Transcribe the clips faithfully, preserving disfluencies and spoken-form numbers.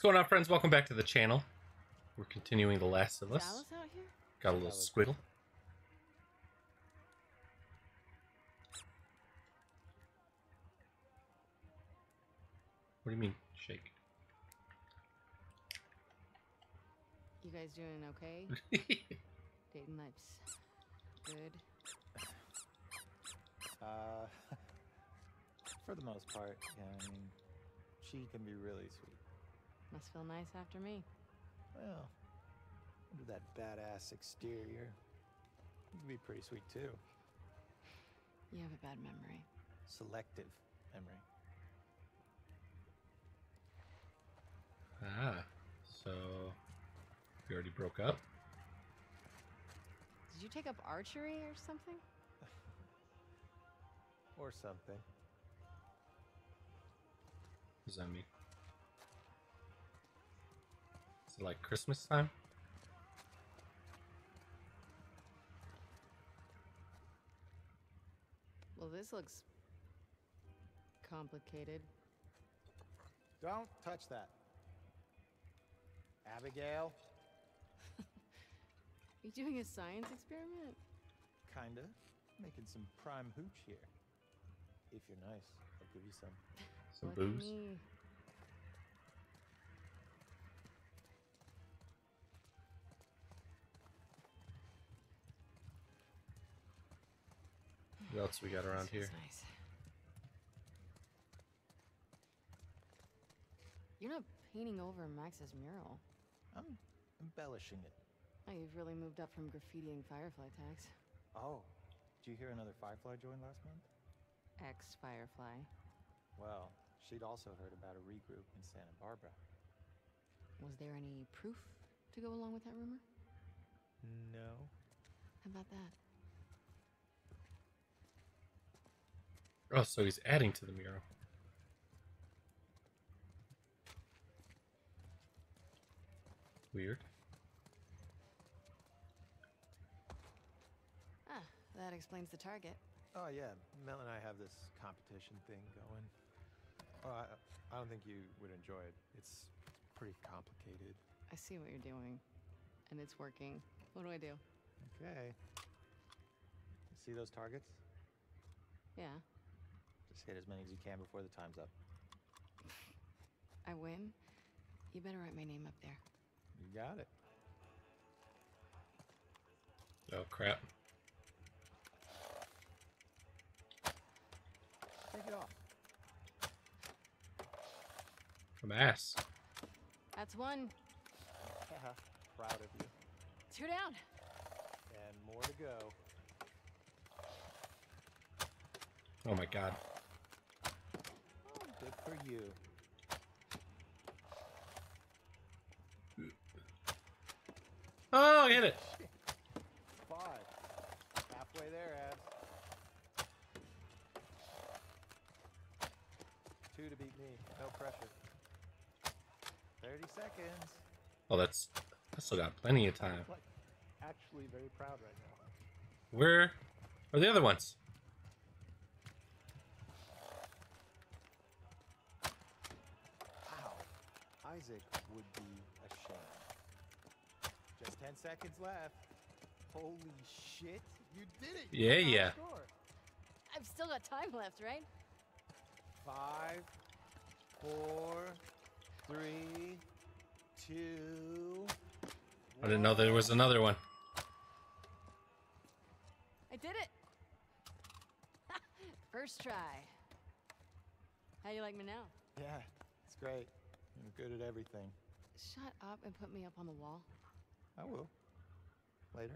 going on, friends? Welcome back to the channel. We're continuing The Last of Us. Dallas out here? Got a little squiggle. What do you mean, shake? You guys doing okay? Dating life's good. Uh, for the most part, yeah, I mean, she can be really sweet. Must feel nice after me. Well, under that badass exterior, you can be pretty sweet too. You have a bad memory. Selective memory. Ah, so we already broke up? Did you take up archery or something? Or something. What does that mean? Is it like Christmas time? Well, this looks complicated. Don't touch that. Abigail? Are you doing a science experiment? Kinda. Making some prime hooch here. If you're nice, I'll give you some. Some Look booze? At me. What else we got around This here? is nice. You're not painting over Max's mural. I'm embellishing it. Oh, you've really moved up from graffitiing Firefly tags. Oh, did you hear another Firefly joined last month? Ex-Firefly. Well, she'd also heard about a regroup in Santa Barbara. Was there any proof to go along with that rumor? No. How about that? Oh, so he's adding to the mural. Weird. Ah, that explains the target. Oh yeah, Mel and I have this competition thing going. Well, I, I don't think you would enjoy it. It's pretty complicated. I see what you're doing, and it's working. What do I do? Okay. See those targets? Yeah, Just hit as many as you can before the time's up. I win. You better write my name up there. You got it. Oh, crap. Take it off. From ass. That's one. Proud of you. Two down. And more to go. Oh my god. Oh, good for you. Oh, hit it! Five. Halfway there, Abs. Two to beat me. No pressure. thirty seconds. Oh, that's... I still got plenty of time. Like, actually very proud right now. Where are the other ones? Wow. Isaac would be ashamed. Just ten seconds left. Holy shit. You did it. You Yeah, got yeah. a score. I've still got time left, right? Five, four, three, two. I didn't know there was another one. I did it. First try. How you like me now? Yeah, it's great. You're good at everything. Shut up and put me up on the wall. I will. Later.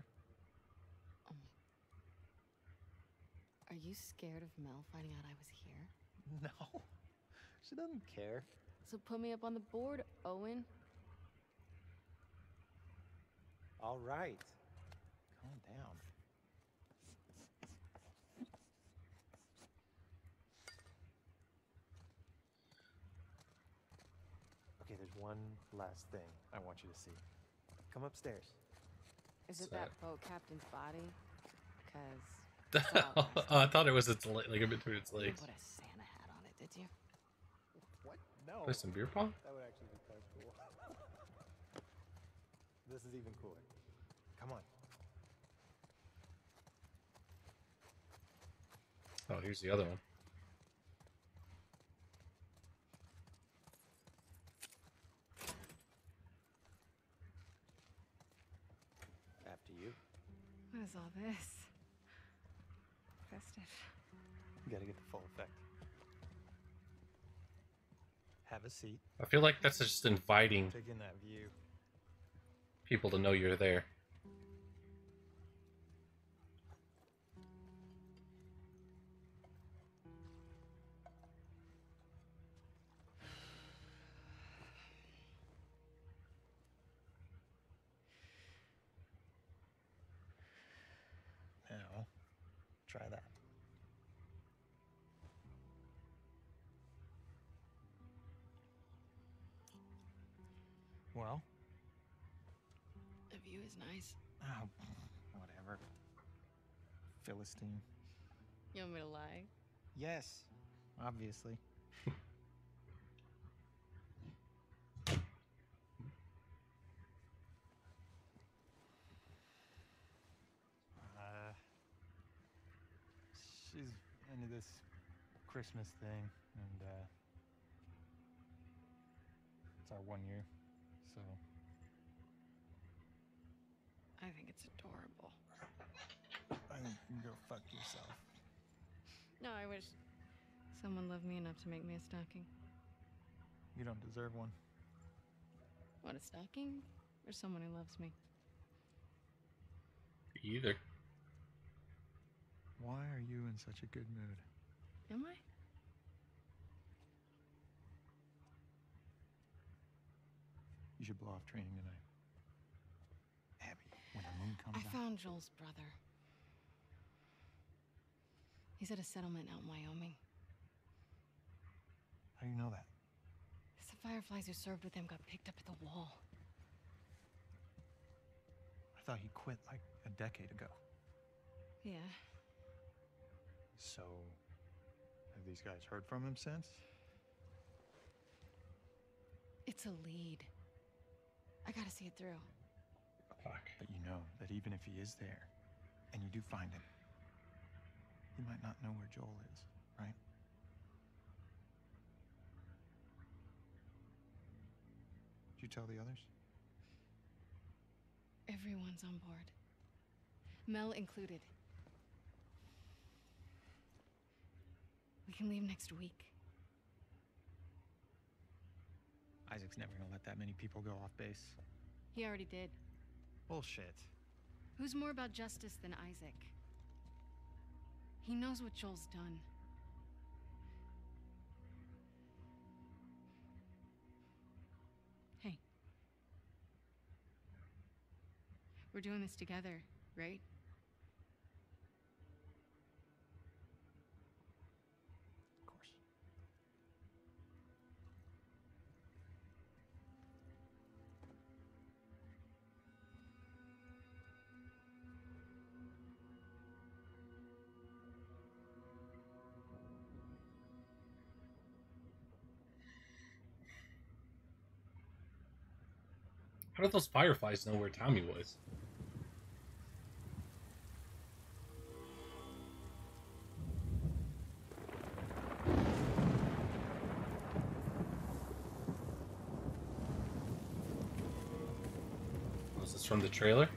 Are you scared of Mel finding out I was here? No. She doesn't care. So put me up on the board, Owen. All right. Calm down. Okay, there's one last thing I want you to see. Come upstairs. Is it What's that that? boat captain's body? Because Oh, I thought it was its le- like in between its you didn't legs. put a Santa hat on it, did you? What? No. Play some beer pong? That would actually be kind of cool. this is even cooler. Come on. Oh, here's the other one. After you. What is all this? Festive. You gotta get the full effect. Have a seat. I feel like that's just inviting Take in that view. people to know you're there. Now, try that. Well? The view is nice. Oh, whatever. Philistine. You want me to lie? Yes, obviously. uh, she's into this Christmas thing, and uh, it's our one year, so. I think it's adorable. I think you can go fuck yourself. No, I wish someone loved me enough to make me a stocking. You don't deserve one. What, a stocking? Or someone who loves me? Either. Why are you in such a good mood? Am I? You should blow off training tonight. Abby, when the moon comes I out. found Joel's brother. He's at a settlement out in Wyoming. How do you know that? The Fireflies who served with him got picked up at the wall. I thought he quit like a decade ago. Yeah. So, have these guys heard from him since? It's a lead. I gotta see it through. Fuck. But you know that even if he is there, and you do find him, he might not know where Joel is, right? Did you tell the others? Everyone's on board. Mel included. We can leave next week. Isaac's never gonna let that many people go off base. He already did. Bullshit. Who's more about justice than Isaac? He knows what Joel's done. Hey. We're doing this together, right? Of course. How did those Fireflies know where Tommy was? Was this from the trailer?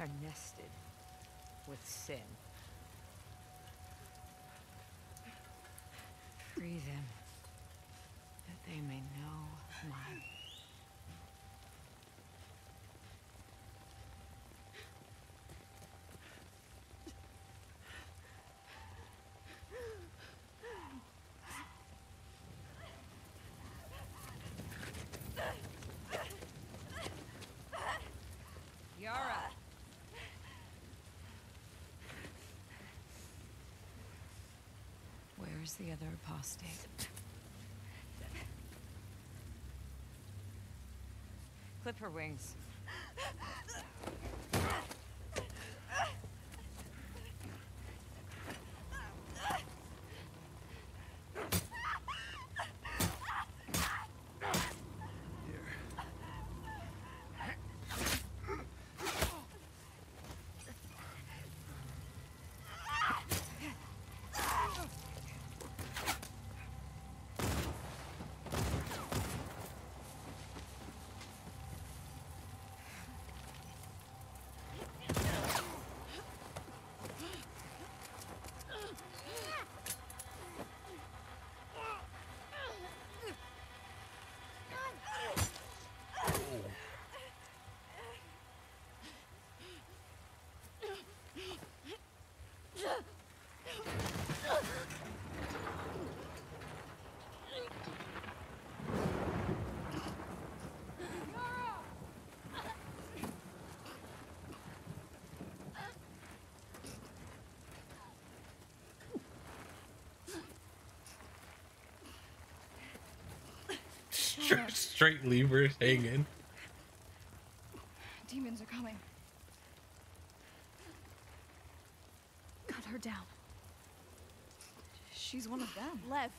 are nested with sin. Free them, that they may know mine. Yara. Where is the other apostate? Clip her wings. Straight, straight levers hanging. Demons are coming. Cut her down. She's one of them. Lev.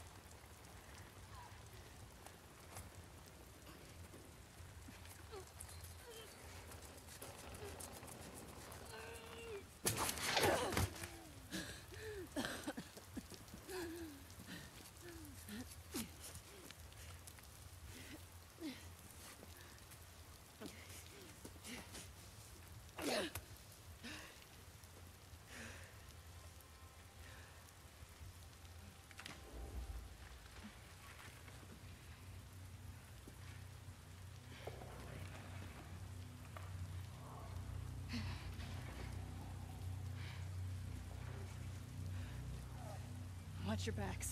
Watch your backs.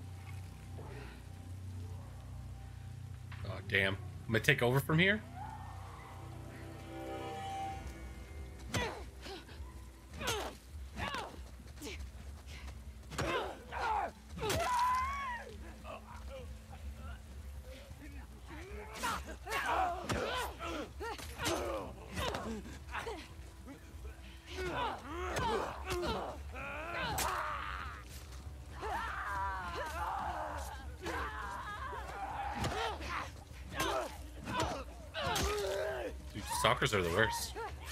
Oh, damn. I'm gonna take over from here? Stalkers are the worst.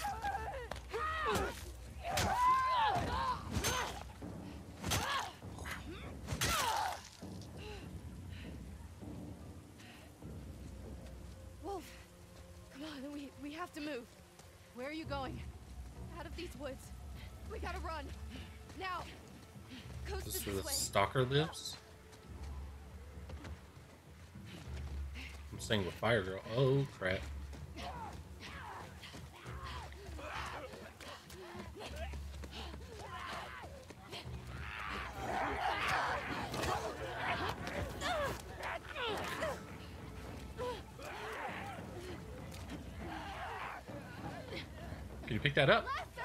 Wolf, come on, we, we have to move. Where are you going? Out of these woods. We gotta run. Now. Coast This is this where the way. stalker lives? I'm staying with Fire Girl. Oh, crap. Can you pick that up?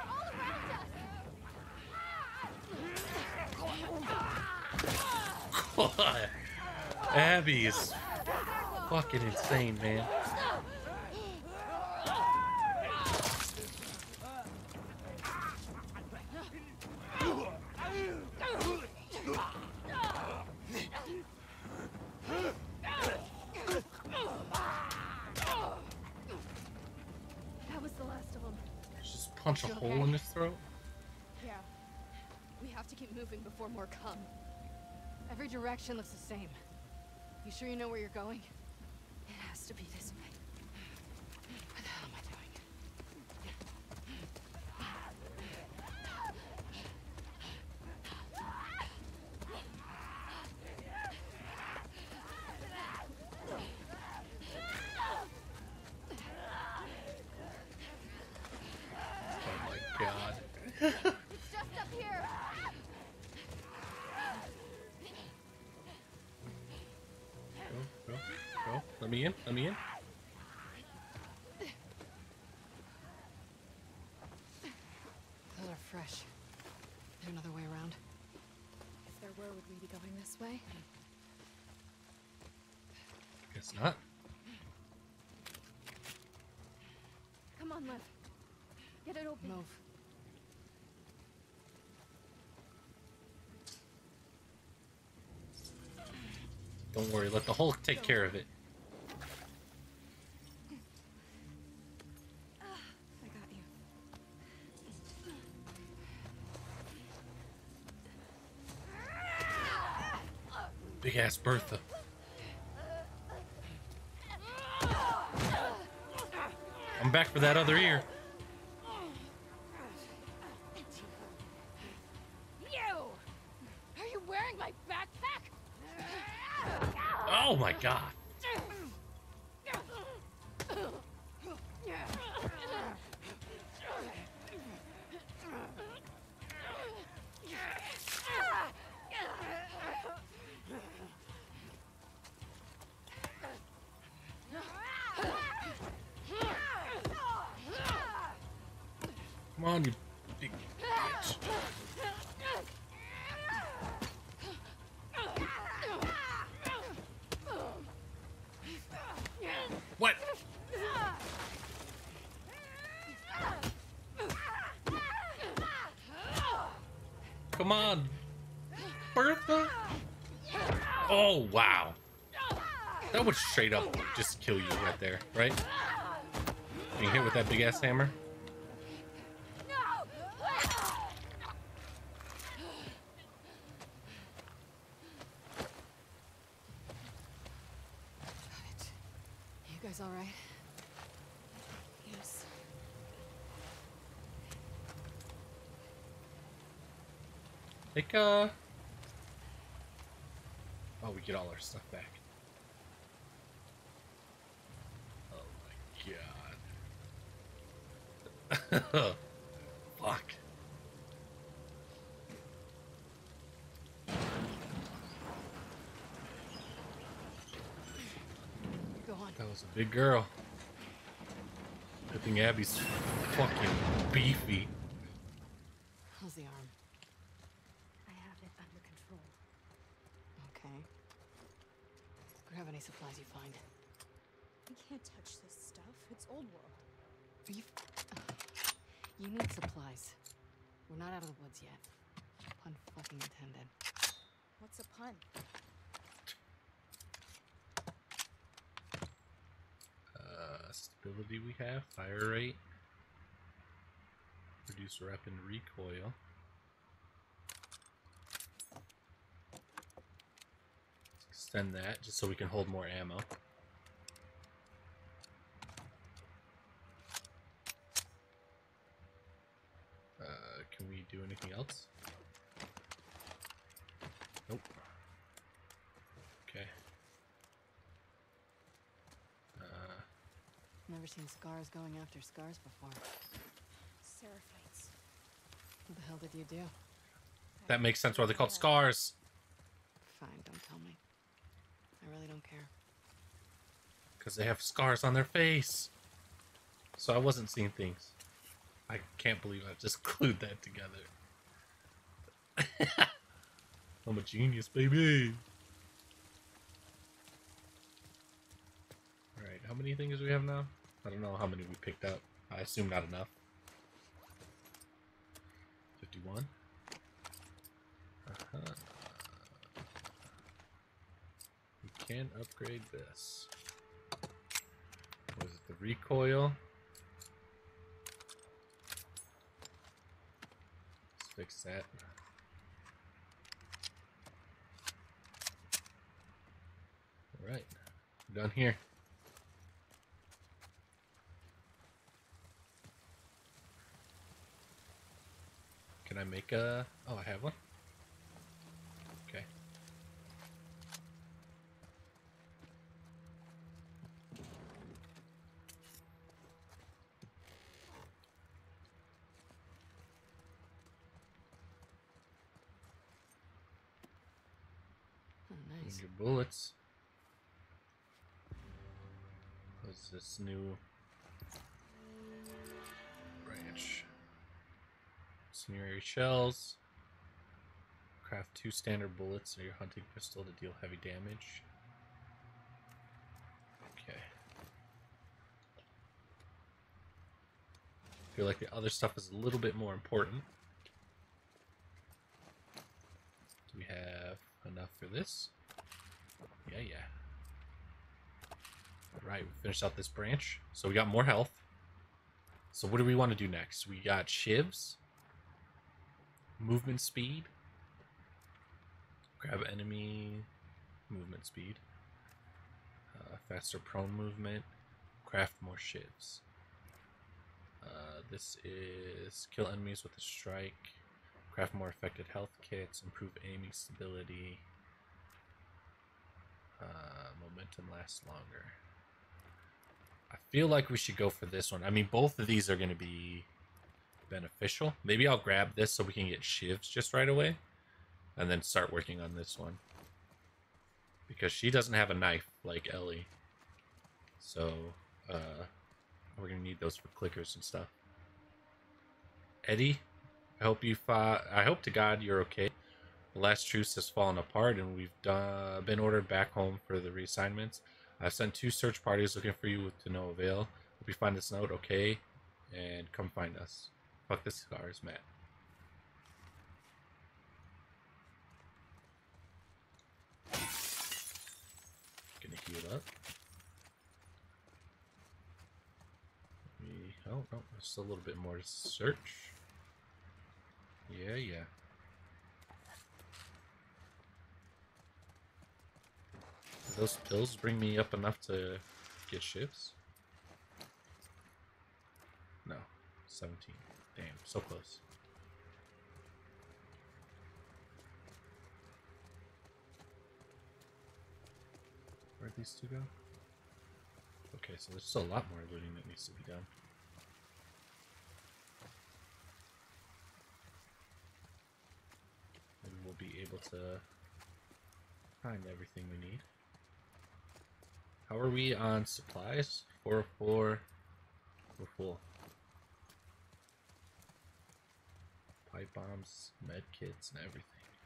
God. Abby is fucking insane, man. That was the last of them. Just punch a You hole okay? in his throat. Yeah. We have to keep moving before more come. Every direction looks the same. You sure you know where you're going? It has to be this way. What the hell am I doing? Let me in. Let me in. Those are fresh. Is there another way around? If there were, would we be going this way? Guess not. Come on, Liv. Get it open. Move. Don't worry. Let the Hulk take care of it. I got you. Big ass Bertha. I'm back for that other ear. You! Are you wearing my backpack? Oh my god. Come on, you big bitch. What? Come on, Bertha. Oh, wow. That would straight up just kill you right there, right? Being hit with that big ass hammer. You guys all right? Yes. Like, uh... oh, we get all our stuff back. Oh my god. Fuck. Go on. That was a big girl. Good thing Abby's fucking beefy. How's the arm? I have it under control. Okay. Grab any supplies you find. I can't touch this stuff. It's old world. You... you need supplies. We're not out of the woods yet. Pun fucking intended. What's a pun? Uh, stability we have, fire rate, reduce rep and recoil. Extend that just so we can hold more ammo. Uh, can we do anything else? Nope. Okay. Uh, Never seen scars going after scars before. Seraphites. What the hell did you do? that makes sense why they're called scars. Fine, don't tell me. I really don't care. Because they have scars on their face. So I wasn't seeing things. I can't believe I just glued that together. I'm a genius, baby. Alright, how many things do we have now? I don't know how many we picked up. I assume not enough. fifty-one. Uh-huh. We can upgrade this. Was it the recoil? Let's fix that. Alright, done here. Can I make a... oh, I have one? Okay. Oh, nice. Your bullets. What's this new branch? Incendiary shells. Craft two standard bullets in your hunting pistol to deal heavy damage. Okay. I feel like the other stuff is a little bit more important. Do we have enough for this? Yeah, yeah. Alright, we finished out this branch. So we got more health. So what do we want to do next? We got shivs. Movement speed. Grab enemy. Movement speed. Uh, faster prone movement. Craft more shivs. Uh, this is kill enemies with a strike. Craft more effective health kits. Improve aiming stability. Uh, momentum lasts longer. I feel like we should go for this one. I mean, both of these are going to be beneficial. Maybe I'll grab this so we can get shivs just right away. And then start working on this one. Because she doesn't have a knife like Ellie. So, uh, we're going to need those for clickers and stuff. Eddie, I hope you fought. I hope to God you're okay. The last truce has fallen apart and we've done, been ordered back home for the reassignments. I've sent two search parties looking for you to no avail. Hope you find this note okay and come find us. Fuck the scars, Matt. Gonna heal up. We, oh, no, there's still a little bit more to search. Yeah, yeah. Do those pills bring me up enough to get shifts? No. seventeen. Damn, so close. Where'd these two go? Okay, so there's still a lot more looting that needs to be done. And we'll be able to find everything we need. How are we on supplies? four oh four. We're full. Pipe bombs, med kits, and everything.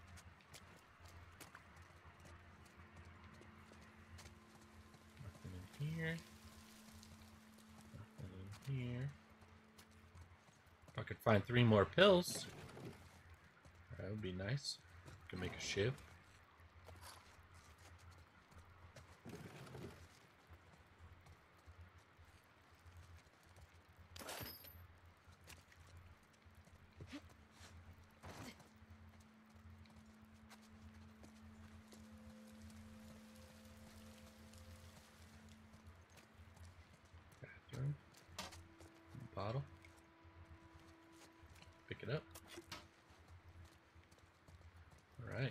Nothing in here. Nothing in here. If I could find three more pills, that would be nice. Could make a shiv. Bottle. Pick it up. Alright.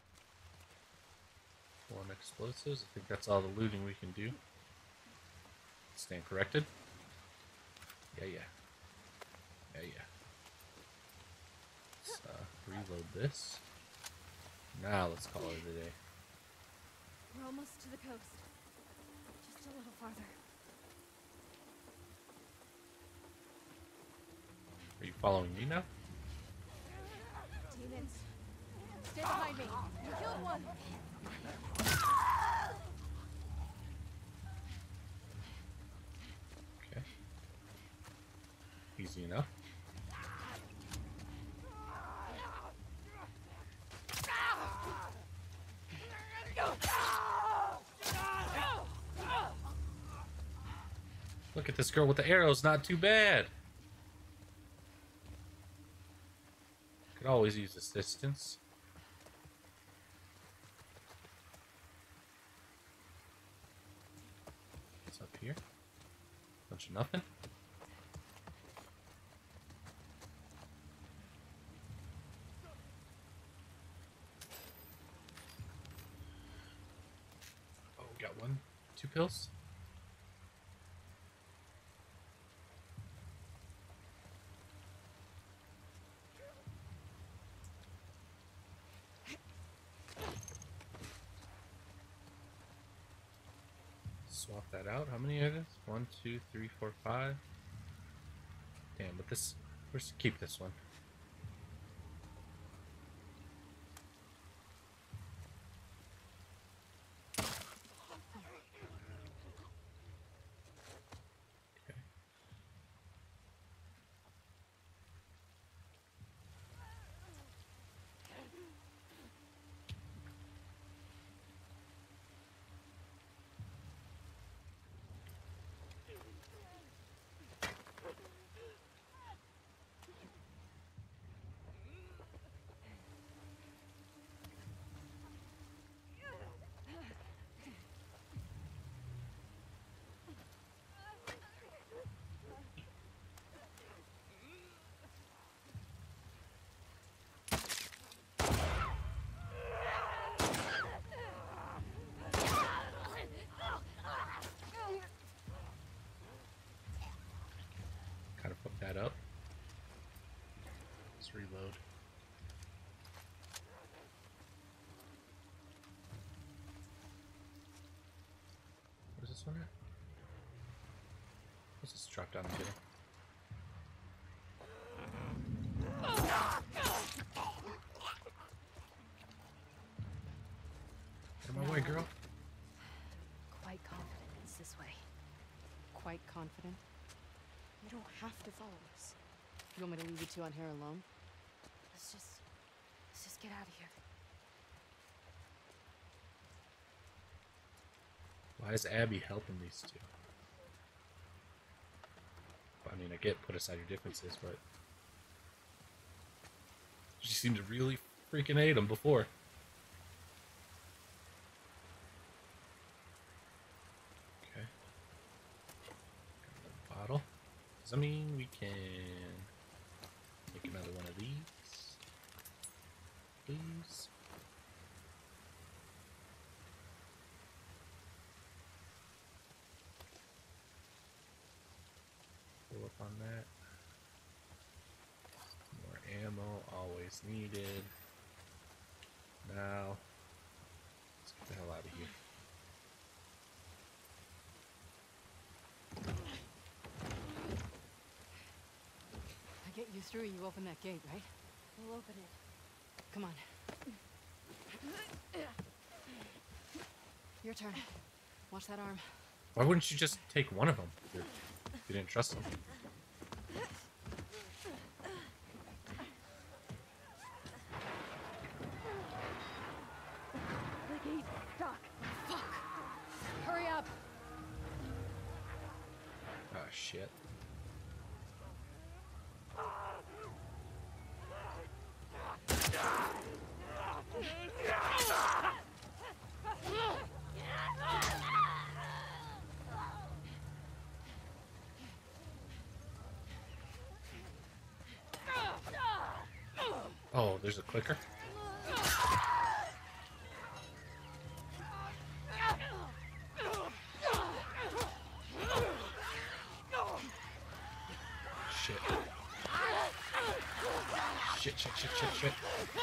One explosives. I think that's all the looting we can do. Stand corrected. Yeah, yeah. Yeah, yeah. Let's uh, reload this. Now let's call it a day. We're almost to the coast. Just a little farther. Are you following me now? Demons. Stay behind me. You killed one. Okay. Easy enough. Look at this girl with the arrows, not too bad. Could always use assistance. What's up here? Bunch of nothing. Oh, we got one, two pills. Swap that out. How many are this? One, two, three, four, five. Damn, but this, let's keep this one. Okay. Kind of fuck that up. Let's reload. Where's this one at? Let's just drop down and get him. Get my way, girl. Quite confident it's this way. Quite confident? You don't have to follow us. You want me to leave you two out here alone? Let's just... let's just get out of here. Why is Abby helping these two? I mean, I get put aside your differences, but she seemed to really freaking hate him before. Okay. Got another bottle. Does that mean we can make another one of these? Please. Pull up on that. More ammo, always needed. Now, let's get the hell out of here. I get you through, you open that gate, right? We'll open it. Come on. Your turn. Watch that arm. Why wouldn't you just take one of them? If you didn't trust them. The gate's stuck. Fuck! Hurry up! Oh shit. Oh, there's a clicker. Shit. Shit, shit, shit, shit, shit.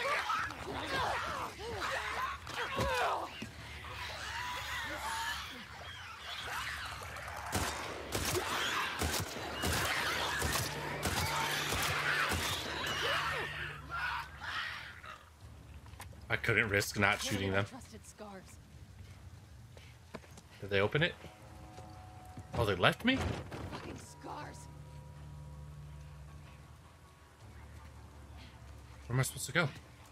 I couldn't risk not shooting them. Trusted scars. Did they open it? Oh, they left me? Fucking scars. Where am I supposed to go?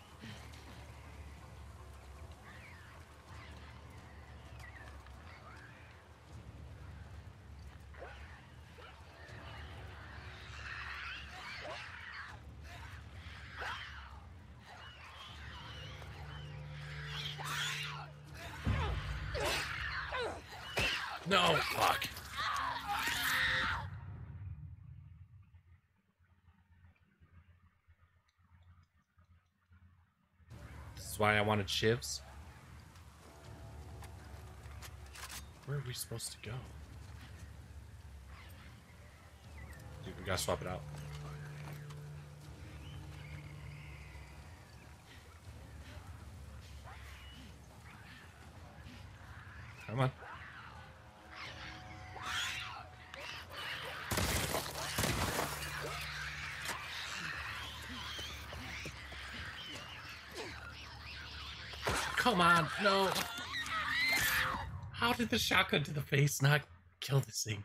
No, fuck. This is why I wanted shivs. Where are we supposed to go? Dude, we gotta swap it out. Come on. Come on, no. How did the shotgun to the face not kill this thing?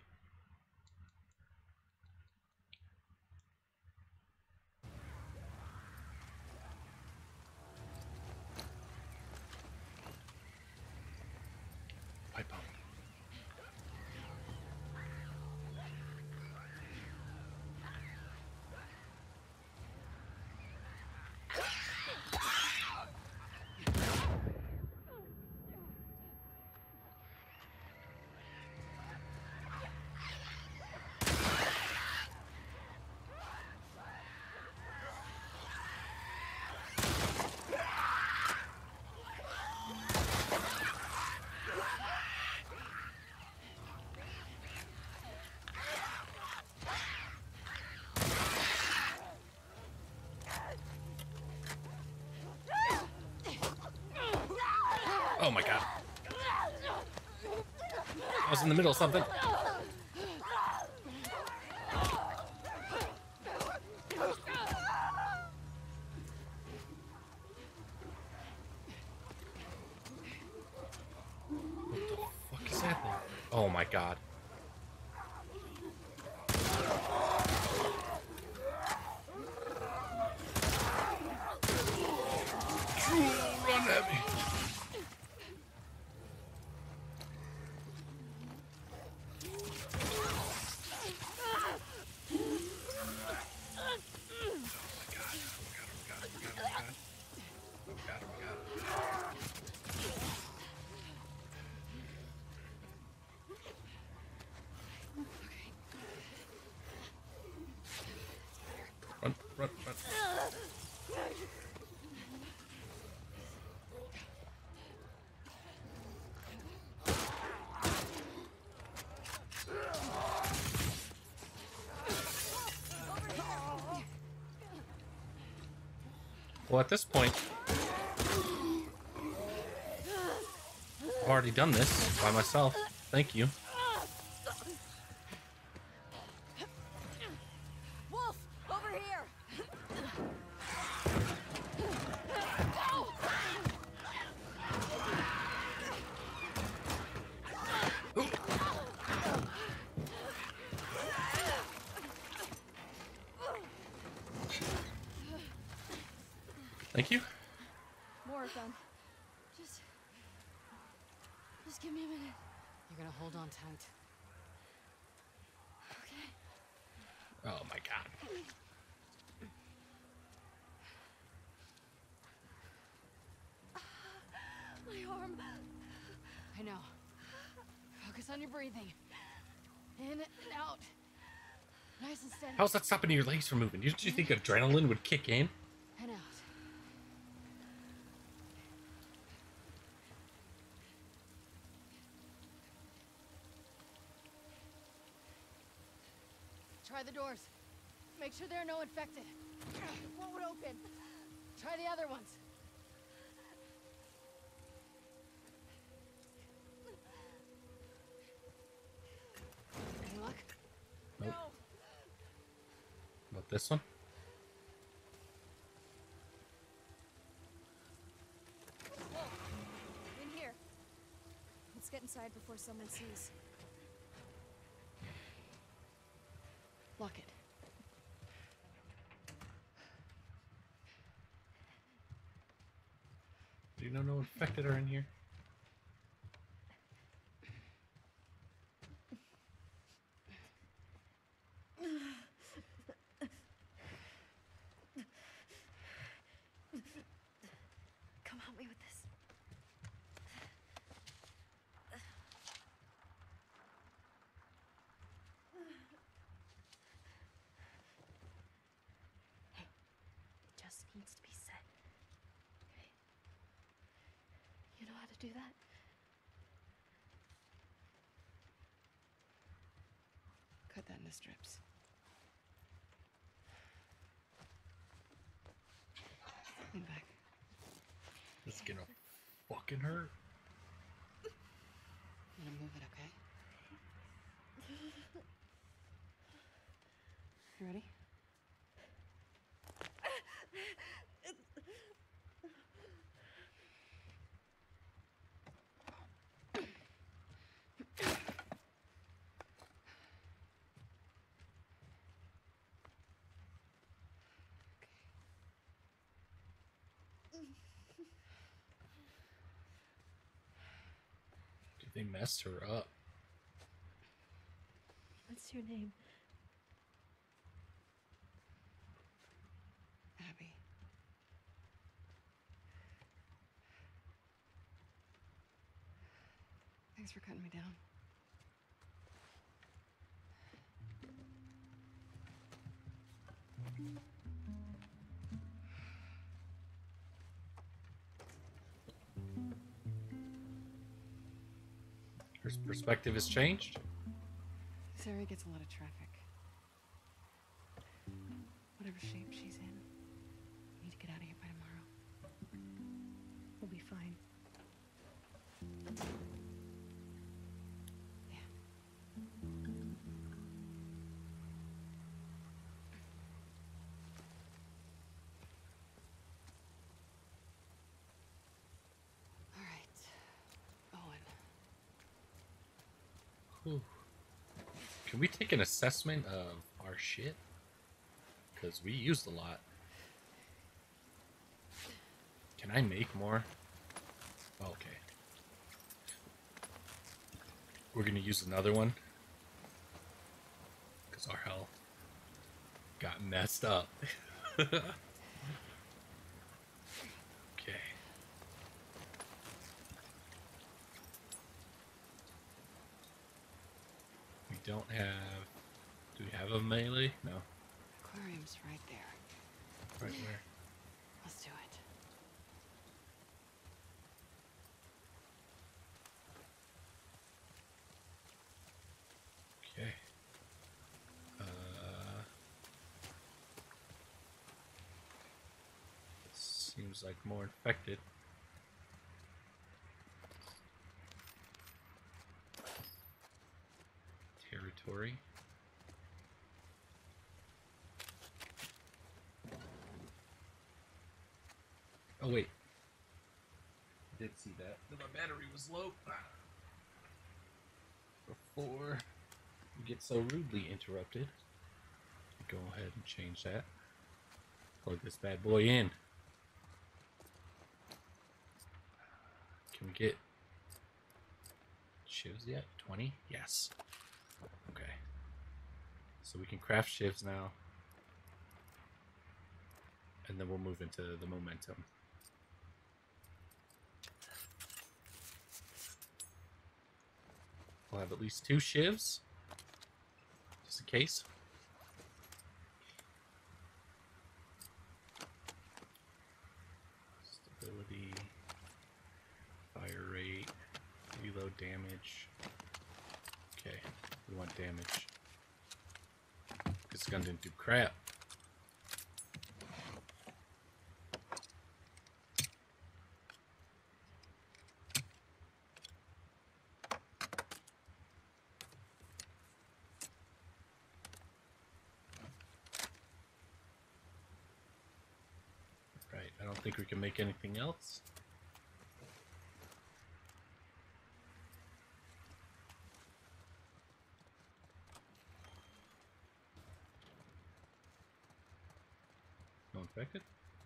Pipe bomb. Oh my god. I was in the middle of something. What the fuck is that thing? Oh my god. Run at me. Run, run, run. Well, at this point, I've already done this by myself. Thank you. Wolf, over here. Thank you. More of them. Just, just give me a minute. You're gonna hold on tight. Okay. Oh my god. My arm. I know. Focus on your breathing. In and out. Nice and steady. How's that stopping your legs from moving? Did you think adrenaline would kick in? And out. Try the doors. Make sure there are no infected. What would open? Try the other ones. Any luck? Nope. About this one? In here. Let's get inside before someone sees. Lock it. Do you know no infected are in here? Come help me with this. Hey, it just needs to be said. Okay? You know how to do that? Cut that into strips. Lean back. It's gonna fucking hurt. I'm gonna move it, okay? You ready? They messed her up. What's your name? Abby. Thanks for cutting me down. Her perspective has changed. This area gets a lot of traffic. Whatever shape she's in, we need to get out of here by tomorrow. We'll be fine. Yeah. All right. Owen. Whew. Can we take an assessment of our shit? Because we used a lot. Can I make more? Okay. We're gonna use another one. Because our health got messed up. Okay. We don't have... Do we have a melee? No. Aquarium's right there. Right where? Let's do it. Okay. Uh, seems like more infected. Territory. Oh wait. I did see that. But my battery was low. Before you get so rudely interrupted, go ahead and change that. Plug this bad boy in. Can we get shivs yet? twenty? Yes. Okay. So we can craft shivs now. And then we'll move into the momentum. We'll have at least two shivs. Just in case. Stability. Fire rate. Reload damage. Okay. We want damage. This gun didn't do crap. Right, I don't think we can make anything else. No infected?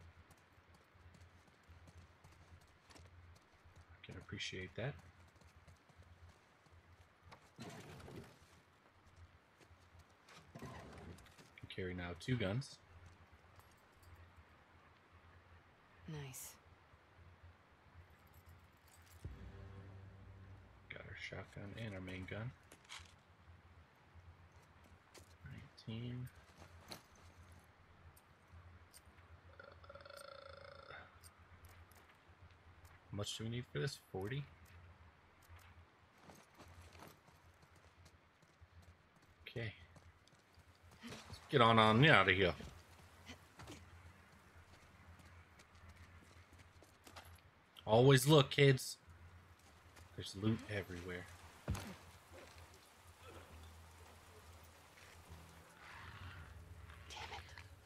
I can appreciate that. Can carry now two guns. Nice. Got our shotgun and our main gun. nineteen. Uh, how much do we need for this? forty? Okay. Let's get on on out of here. Always look, kids. There's loot everywhere. Damn it.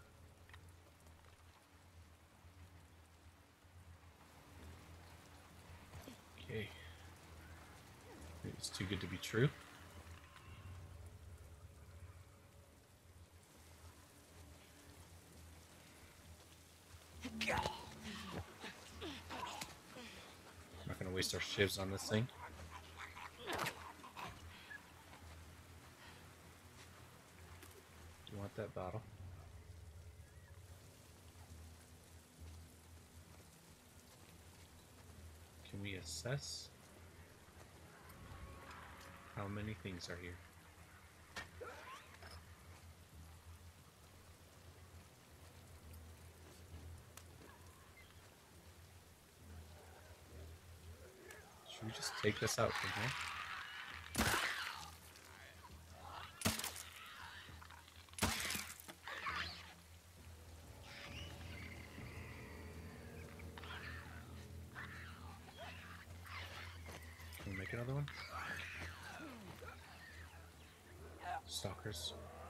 Okay. It's too good to be true. Not gonna waste our shivs on this thing. bottle. Can we assess how many things are here? Should we just take this out from here? Can we make another one? Stalkers.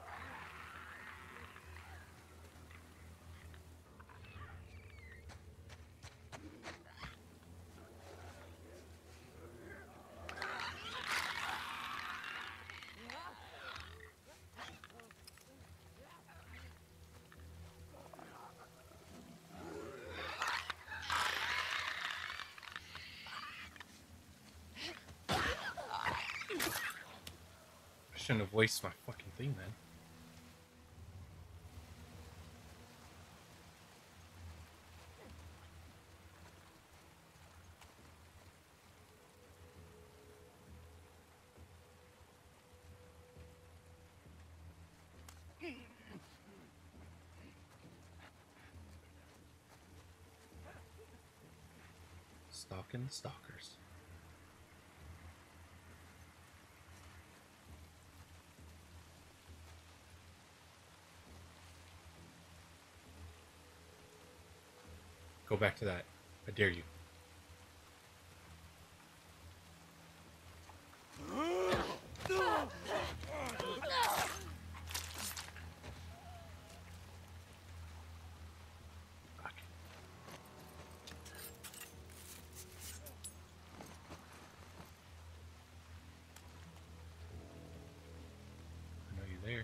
I shouldn't have wasted my fucking thing then. Stalking stalkers. Go back to that. I dare you. Fuck. I know you're there.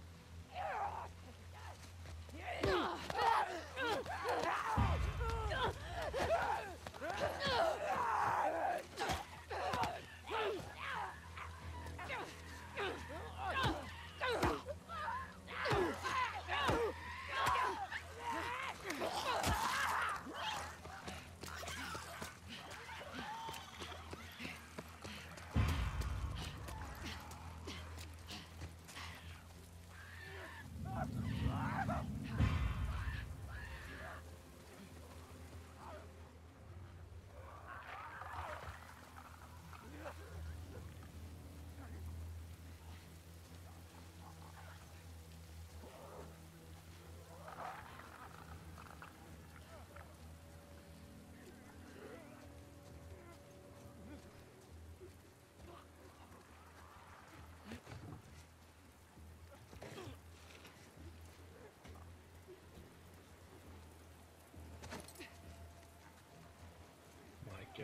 God.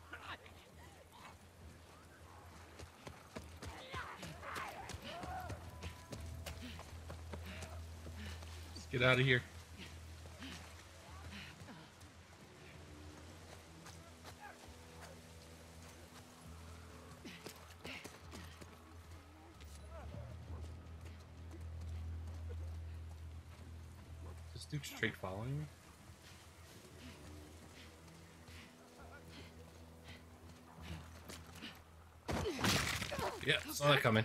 Let's get out of here. This dude straight following me? Yeah, saw that coming.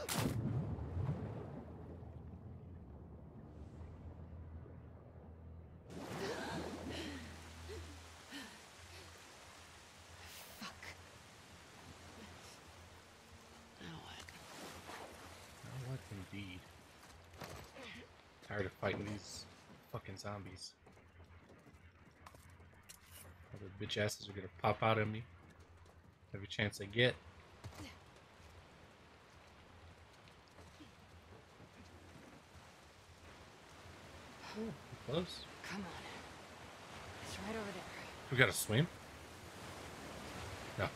Fuck. Now what? Now what indeed? Tired of fighting these fucking zombies. All the bitch asses are gonna pop out at me every chance they get. Oh, close. Come on. It's right over there. We gotta swim? No.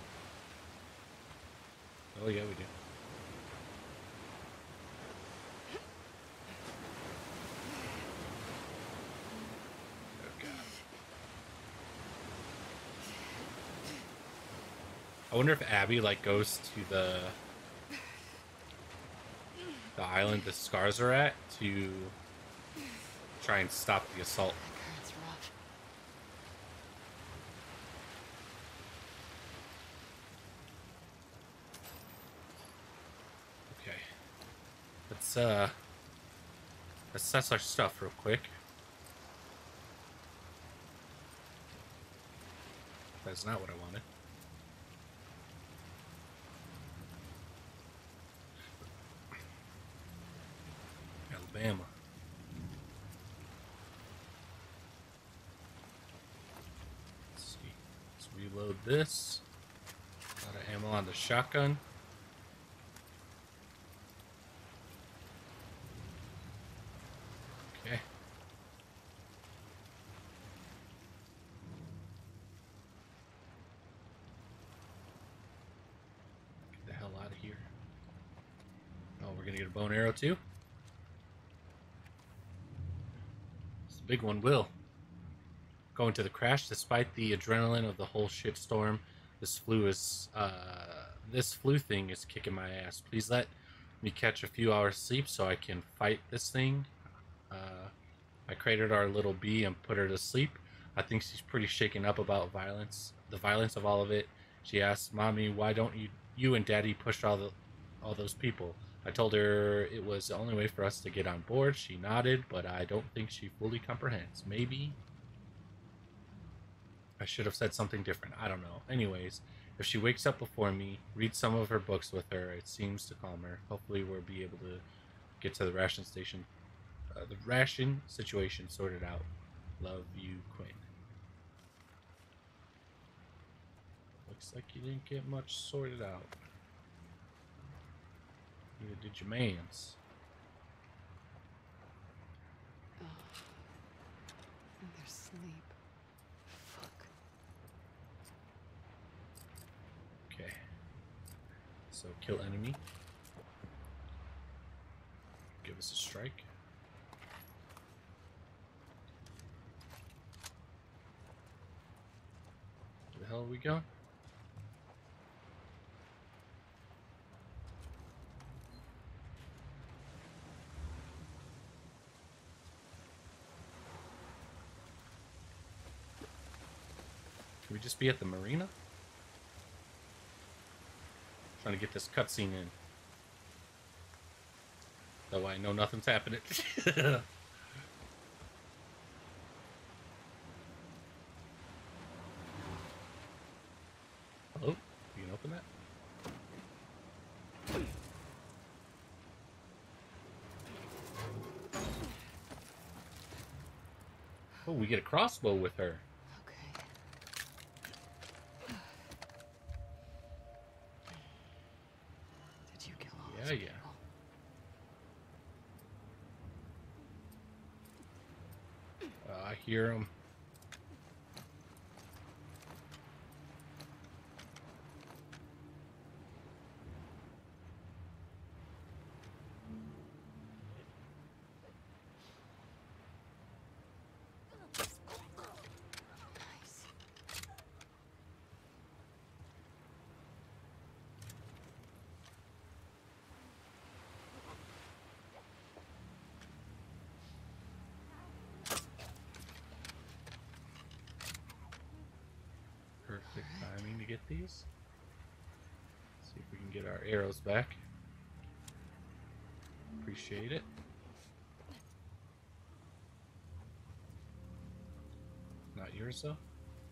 Oh yeah, we do. Oh god. I wonder if Abby like goes to the the island the scars are at to try and stop the assault. Current's rough. Okay. Let's uh assess our stuff real quick. That's not what I wanted. Alabama. Let's see. Let's reload this. A lot of ammo on the shotgun. Okay. Get the hell out of here. Oh, we're gonna get a bow and arrow too? This big one will. Going to the crash, despite the adrenaline of the whole shitstorm, this flu is, uh, this flu thing is kicking my ass. Please let me catch a few hours sleep so I can fight this thing. Uh, I created our little bee and put her to sleep. I think she's pretty shaken up about violence, the violence of all of it. She asked, "Mommy, why don't you, you and Daddy push all the, all those people?" I told her it was the only way for us to get on board. She nodded, but I don't think she fully comprehends. Maybe I should have said something different. I don't know. Anyways, if she wakes up before me, read some of her books with her. It seems to calm her. Hopefully we'll be able to get to the ration station. Uh, the ration situation sorted out. Love you, Quinn. Looks like you didn't get much sorted out. Neither did your mans. Oh. And their sleep. Fuck. Okay. So kill enemy. Give us a strike. Where the hell are we going? Can we just be at the marina? Trying to get this cutscene in. That way I know nothing's happening. Hello? You can open that? Oh, we get a crossbow with her. Okay. Did you kill all Yeah, those yeah. people? Uh, I hear him. Nice. Perfect timing to get these. See if we can get our arrows back. Appreciate it. Not yours though.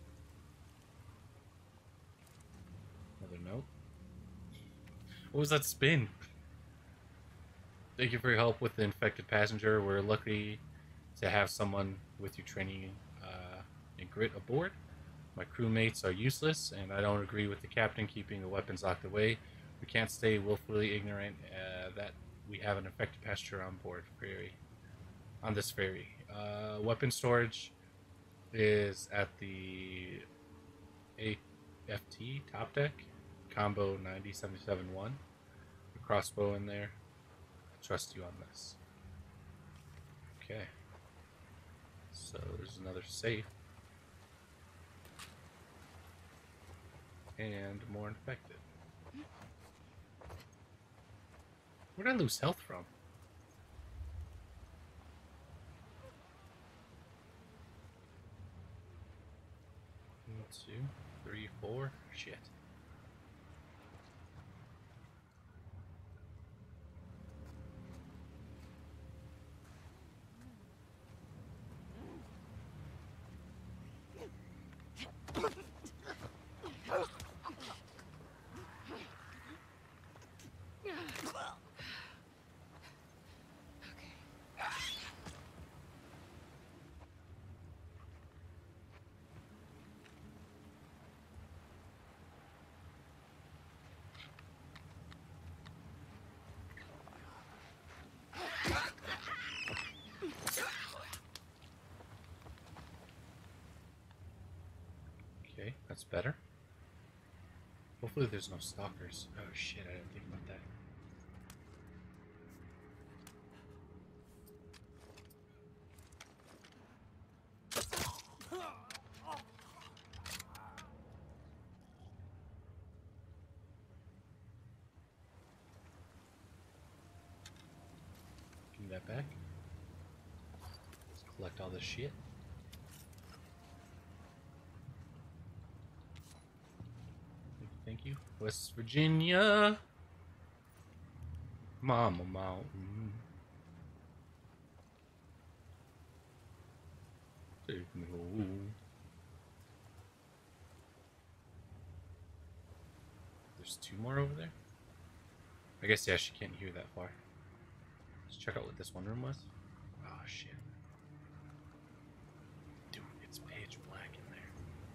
Another note. What was that spin? Thank you for your help with the infected passenger. We're lucky to have someone with you training uh, in grit aboard. My crewmates are useless, and I don't agree with the captain keeping the weapons locked away. We can't stay willfully ignorant uh, that we have an infected passenger on board ferry. On this ferry, uh, weapon storage is at the A F T top deck, combo ninety seventy-seven one. The crossbow in there. I trust you on this. Okay. So there's another safe. And more infected. Where'd I lose health from? two, three, four. Shit. Okay, that's better. Hopefully there's no stalkers. Oh shit, I didn't think about that. Give me that back. Let's collect all this shit. Thank you. West Virginia. Mama Mountain. Take me home. There's two more over there? I guess, yeah, she can't hear that far. Let's check out what this one room was. Oh, shit. Dude, it's pitch black in there.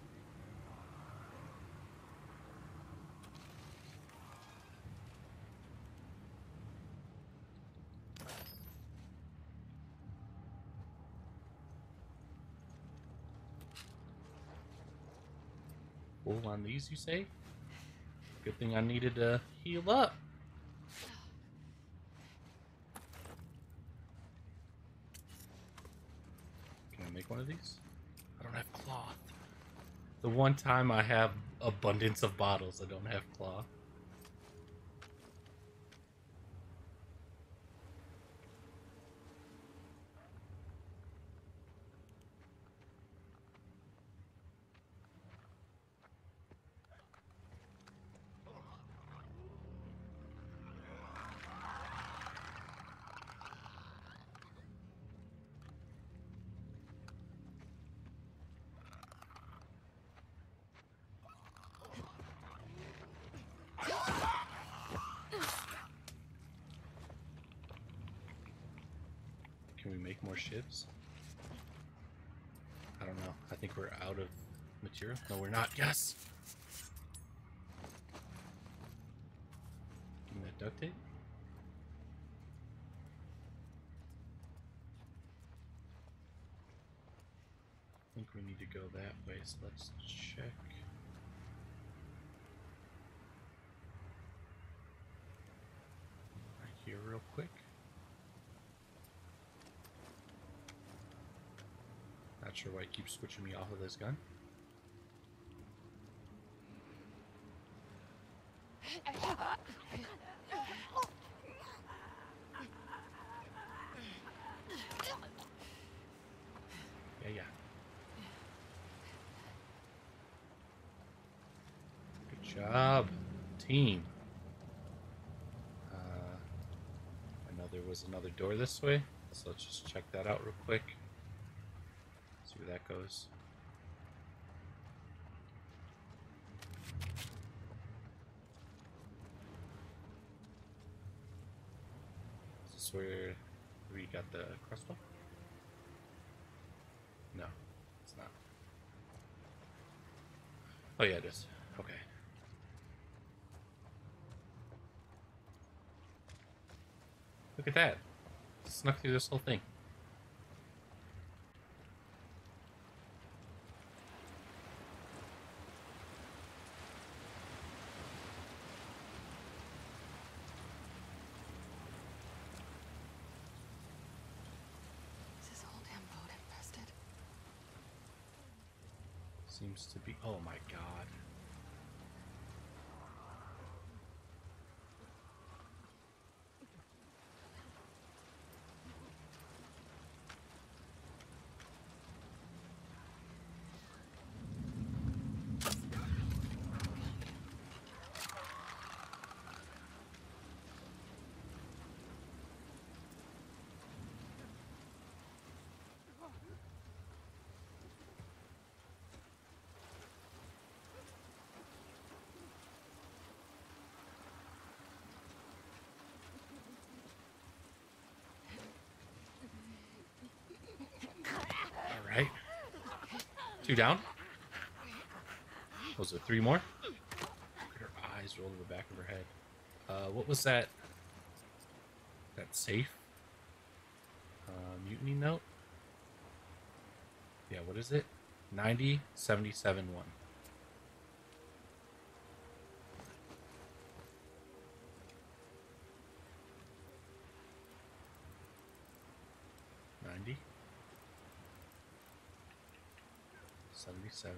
Pull on these, you say? Good thing I needed to heal up. Can I make one of these? I don't have cloth. The one time I have abundance of bottles, I don't have cloth. Can we make more ships? I don't know. I think we're out of material. No, we're not. Yes! Give me that duct tape. I think we need to go that way, so let's check. Right here real quick. Not sure why it keeps switching me off of this gun. Yeah, yeah. Good job, team. Uh, I know there was another door this way, so let's just check that out real quick. See where that goes. Is this where we got the crossbow? No, it's not. Oh yeah, it is. Okay. Look at that. Snuck through this whole thing. Seems to be. Oh my god. Two down. Was it three more? Look at her eyes roll to the back of her head. Uh, what was that? That safe? Uh, mutiny note? Yeah, what is it? ninety seventy-seven one. ninety seventy-seven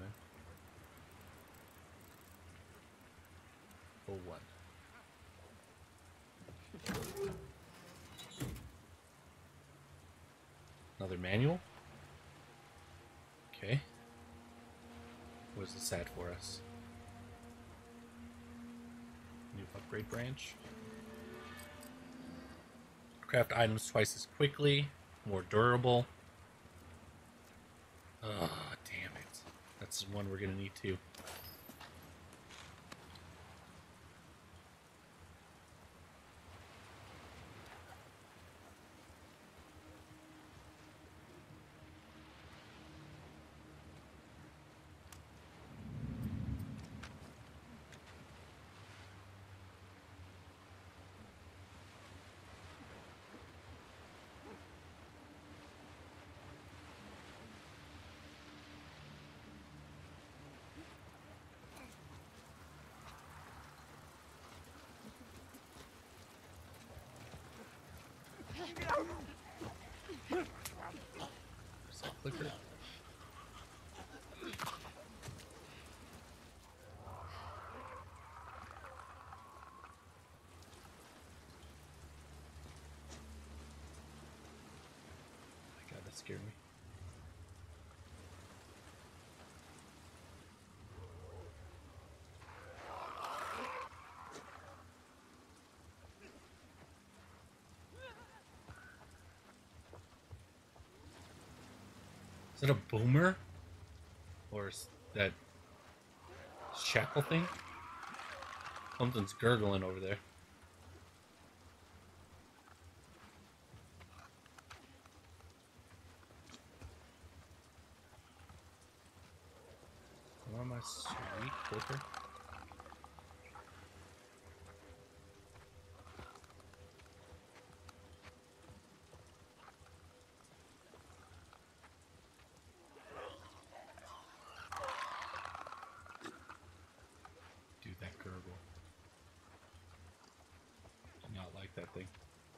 oh one. Another manual. Okay. What is this ad for us? New upgrade branch. Craft items twice as quickly, more durable. Oh, damn it. That's one we're gonna need too. Is that clicker? My God, that scared me. Is it a boomer? Or is that shackle thing? Something's gurgling over there. Come on, my sweet clicker. That gurgle. Do not like that thing.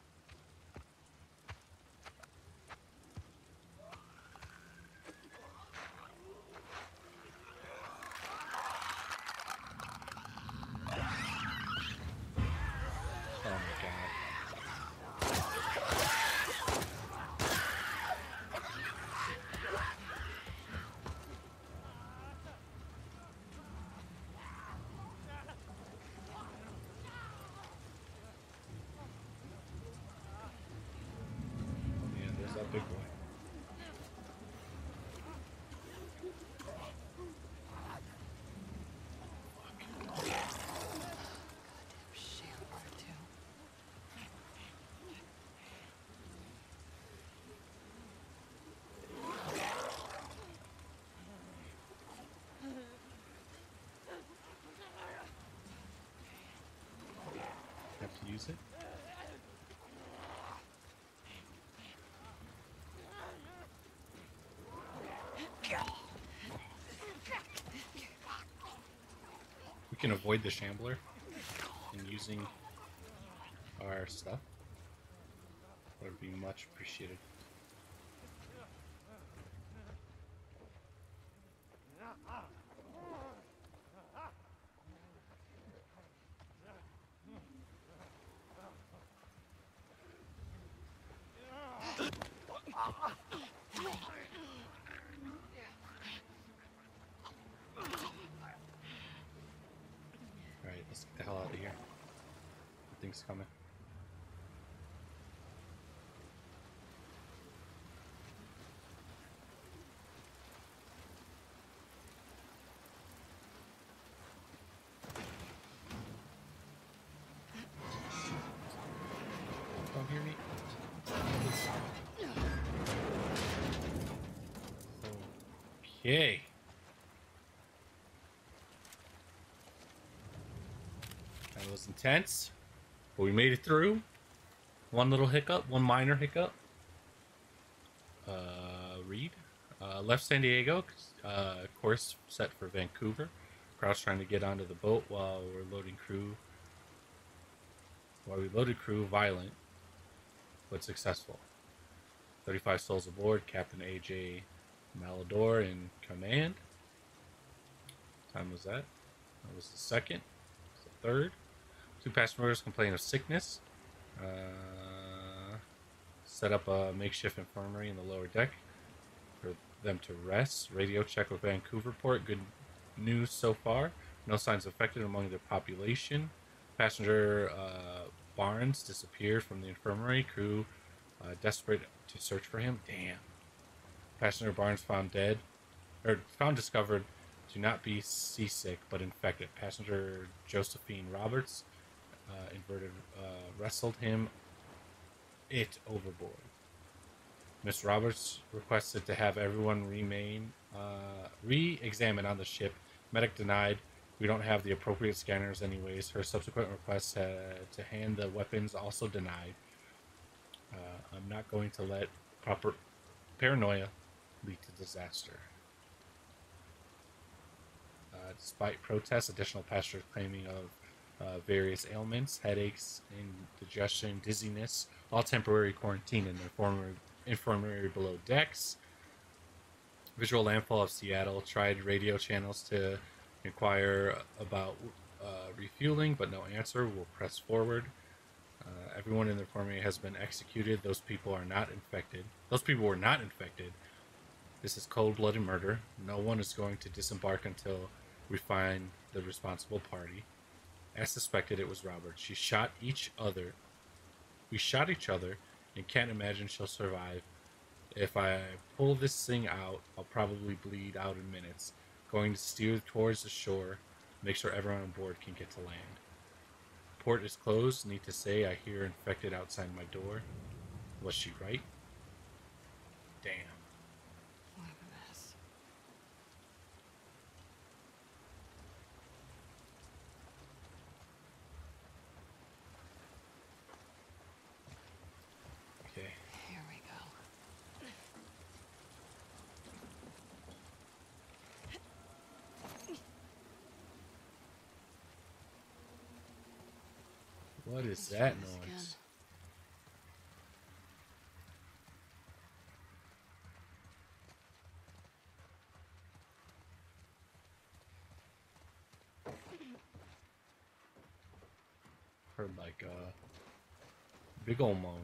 Oh my God. That big boy. Have to use it. We can avoid the shambler in using our stuff. That would be much appreciated. Alright, let's get the hell out of here. The thing's coming. Don't hear me. Okay. That was intense, but we made it through. One little hiccup, one minor hiccup. Uh, Reed uh, left San Diego. Uh, course set for Vancouver. Crowd's trying to get onto the boat while we're loading crew. While we loaded crew, violent but successful. thirty-five souls aboard. Captain A J Malador in command. What time was that? That was the second. The third. Two passengers complain of sickness. Uh, set up a makeshift infirmary in the lower deck for them to rest. Radio check with Vancouver port. Good news so far. No signs affected among the population. Passenger uh, Barnes disappeared from the infirmary. Crew uh, desperate to search for him. Damn. Passenger Barnes found dead, or found discovered to not be seasick but infected. Passenger Josephine Roberts uh, inverted uh, wrestled him it overboard. Miss Roberts requested to have everyone remain uh, re-examined on the ship. Medic denied. We don't have the appropriate scanners anyways. Her subsequent requests uh, to hand the weapons also denied. Uh, I'm not going to let proper paranoia lead to disaster. Uh, despite protests, additional passengers claiming of uh, various ailments, headaches, indigestion, dizziness, all temporary quarantine in the infirmary, infirmary below decks. Visual landfall of Seattle. Tried radio channels to inquire about uh, refueling, but no answer. We'll press forward. Uh, everyone in the infirmary has been executed. Those people are not infected. Those people were not infected. This is cold-blooded murder. No one is going to disembark until we find the responsible party. As suspected, it was Robert. She shot each other. We shot each other and can't imagine she'll survive. If I pull this thing out, I'll probably bleed out in minutes. Going to steer towards the shore. Make sure everyone on board can get to land. Port is closed. Need to say I hear infected outside my door. Was she right? Damn. What a mess. Okay. Here we go. What is Let's that try this noise? again. Heard like a big old moan.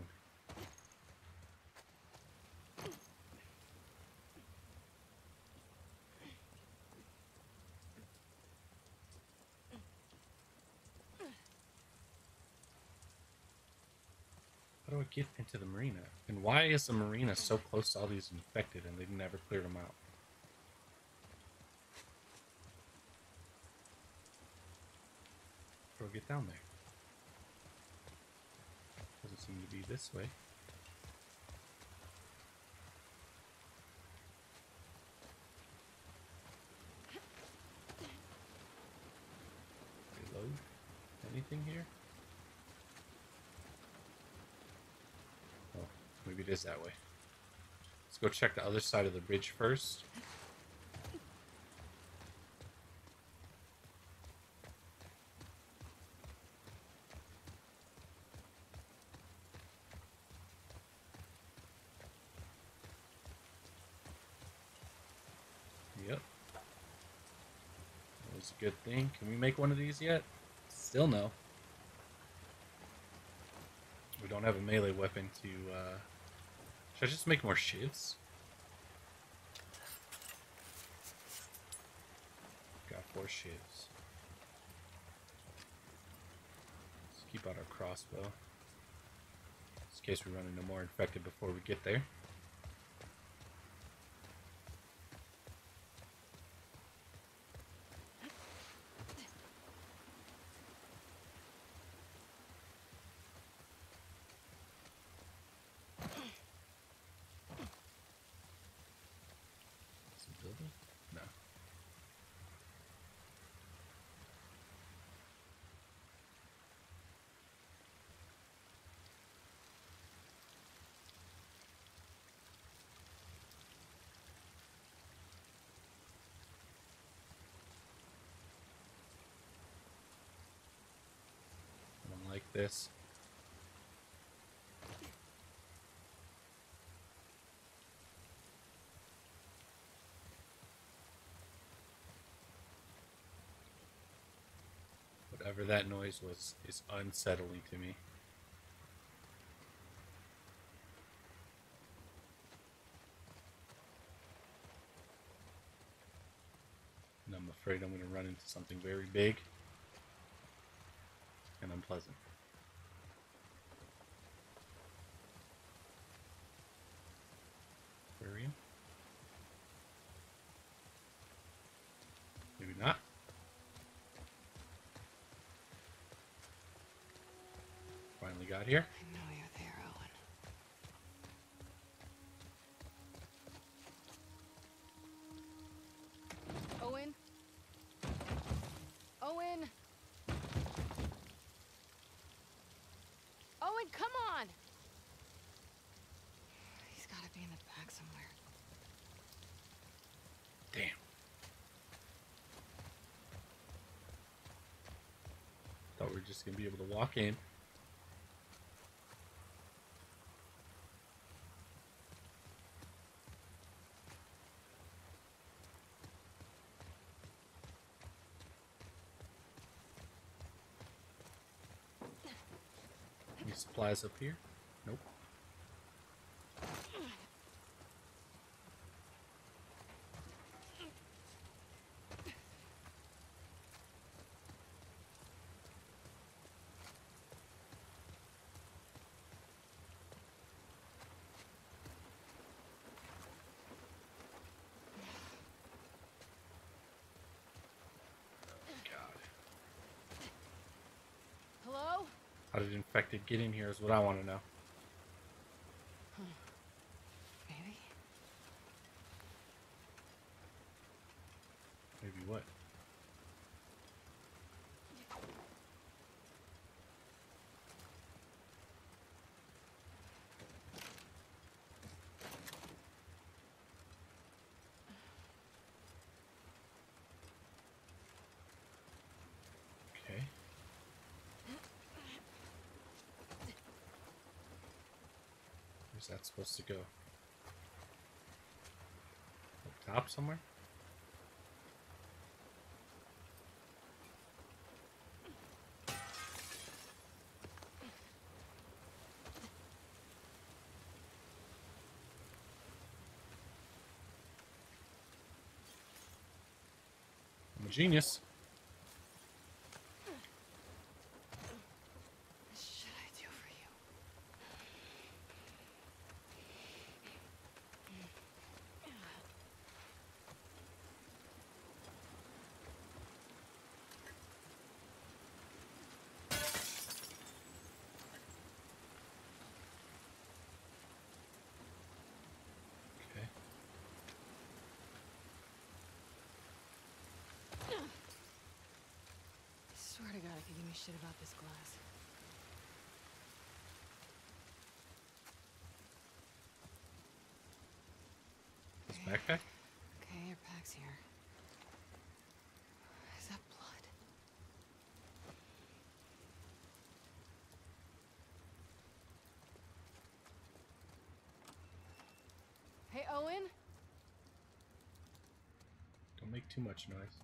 How do I get into the marina? And why is the marina so close to all these infected and they never cleared them out? How do I get down there? Doesn't seem to be this way. Reload. Anything here? Oh, maybe it is that way. Let's go check the other side of the bridge first. Yep. That was a good thing. Can we make one of these yet? Still no. We don't have a melee weapon to, uh... Should I just make more shivs? Got four shivs. Let's keep out our crossbow. Just in case we run into more infected before we get there. No. this. Whatever that noise was is unsettling to me. And I'm afraid I'm going to run into something very big and unpleasant. Where are you? Maybe not. Finally got here. I know you're there, Owen. Owen? Owen? Owen, come on! He's gotta be in the back somewhere. Damn. Thought we were just going to be able to walk in. Any supplies up here? Nope. Hello? How did infected get in here is what I want to know. Maybe? Maybe what? Okay. Where's that supposed to go? Up top somewhere? I'm a genius. What should I do for you? Okay. I swear to God, I could give me shit about this glass. This backpack? Okay, your pack's here. Is that blood? Hey, Owen? Don't make too much noise.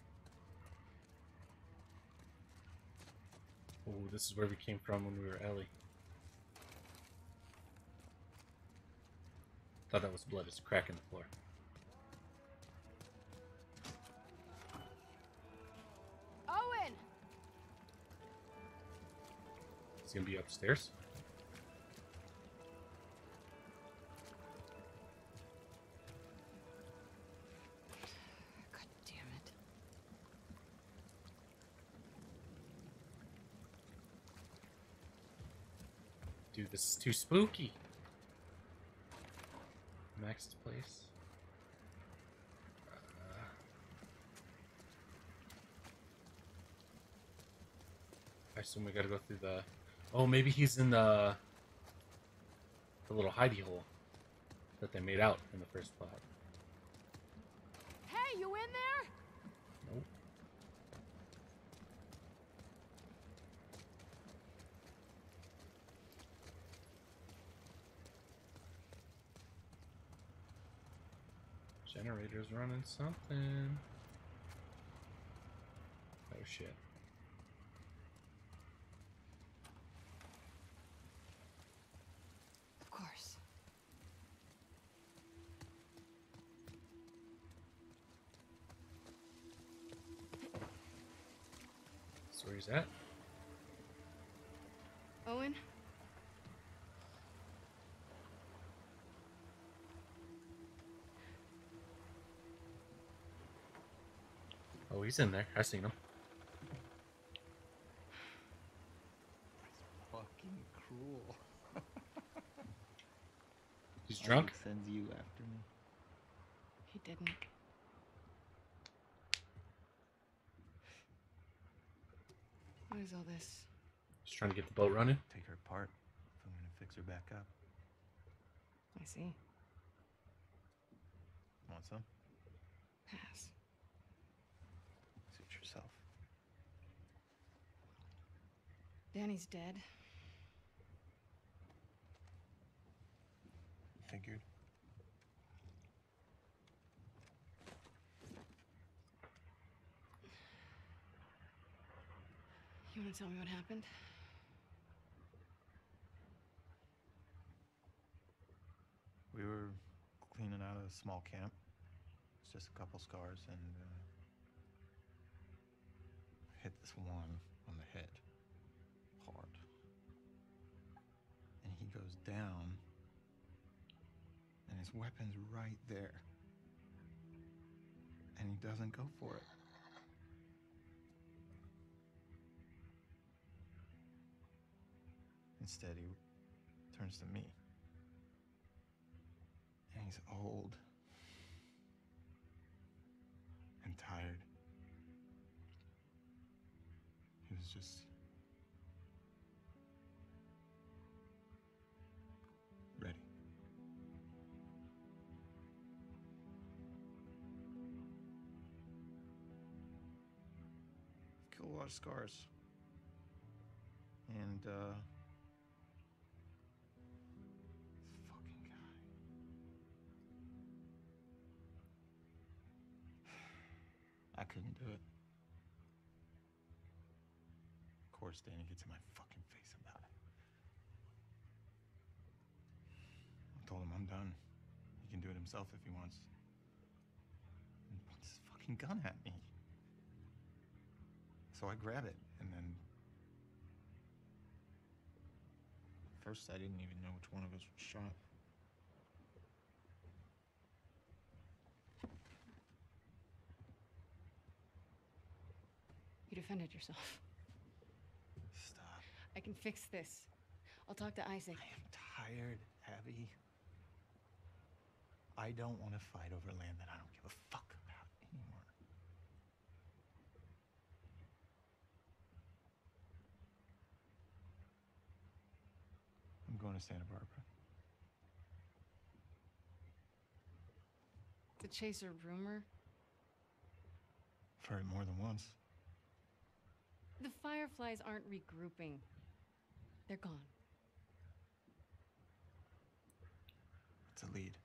Oh, this is where we came from when we were Ellie. Thought that was blood. It's a crack in the floor. Owen! It's gonna be upstairs. God damn it. Dude, this is too spooky. Max's place. Uh, I assume we gotta go through the... Oh, maybe he's in the... the little hidey hole that they made out in the first plot. Hey, you in there? Nope. Generator's running something. Oh shit. Of course. So where's that? Owen? Oh, he's in there. I seen him. Fucking cruel. He's drunk. Isaac sends you after me. He didn't. What is all this? Just trying to get the boat running. Take her apart. If I'm gonna fix her back up. I see. Want some? Pass. Suit yourself. Danny's dead. Figured. You want to tell me what happened? We were cleaning out a small camp. It's just a couple scars and uh, hit this one on the head hard. And he goes down and his weapon's right there. And he doesn't go for it. Instead, he turns to me. And he's old and tired. He was just ready. Killed a lot of scars. And, uh, this fucking guy. I couldn't do it. Of course, Danny gets in my fucking face about it. I told him I'm done. He can do it himself if he wants. And he points his fucking gun at me. So I grab it, and then... First, I didn't even know which one of us was shot. You defended yourself. Stop. I can fix this. I'll talk to Isaac. I am tired, Abby. I don't want to fight over land that I don't give a fuck about anymore. I'm going to Santa Barbara. To chase a rumor? I've heard it more than once. The Fireflies aren't regrouping. They're gone. It's a lead.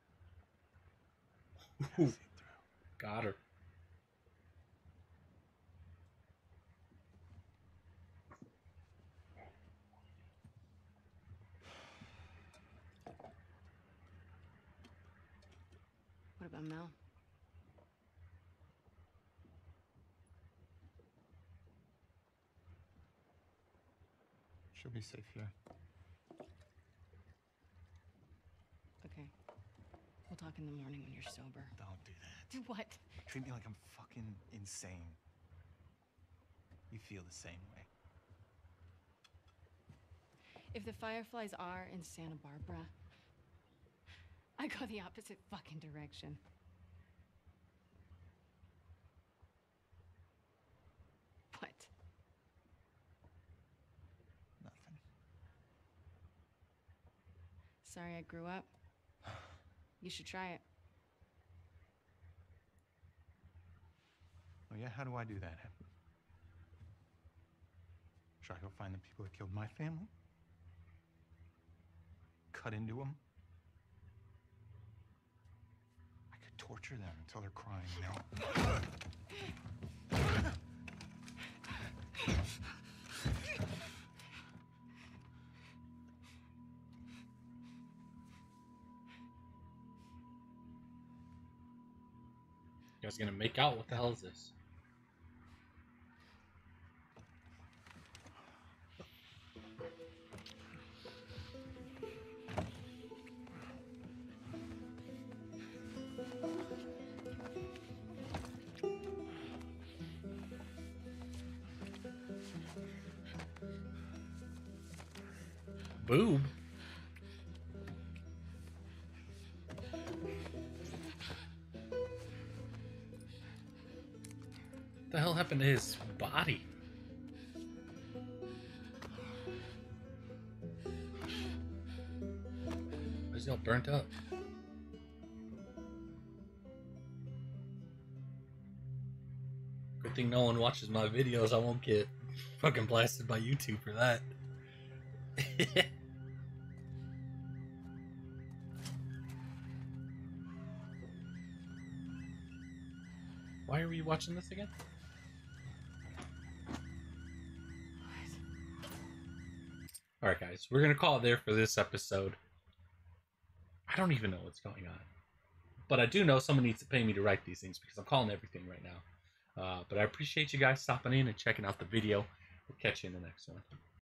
Ooh. Got her. What about Mel? She'll be safe here. Okay. We'll talk in the morning when you're sober. Don't do that. Do what? Treat me like I'm fucking insane. You feel the same way. If the Fireflies are in Santa Barbara, I go the opposite fucking direction. What? Nothing. Sorry I grew up. You should try it. Oh yeah, how do I do that? Should I go find the people that killed my family? Cut into them? I could torture them until they're crying, you know? You guys gonna make out? What the hell is this? Boob? What the hell happened to his body? Why is he all burnt up? Good thing no one watches my videos. I won't get fucking blasted by YouTube for that. Why are we watching this again? Alright guys, we're gonna call it there for this episode. I don't even know what's going on. But I do know someone needs to pay me to write these things because I'm calling everything right now. Uh, but I appreciate you guys stopping in and checking out the video. We'll catch you in the next one.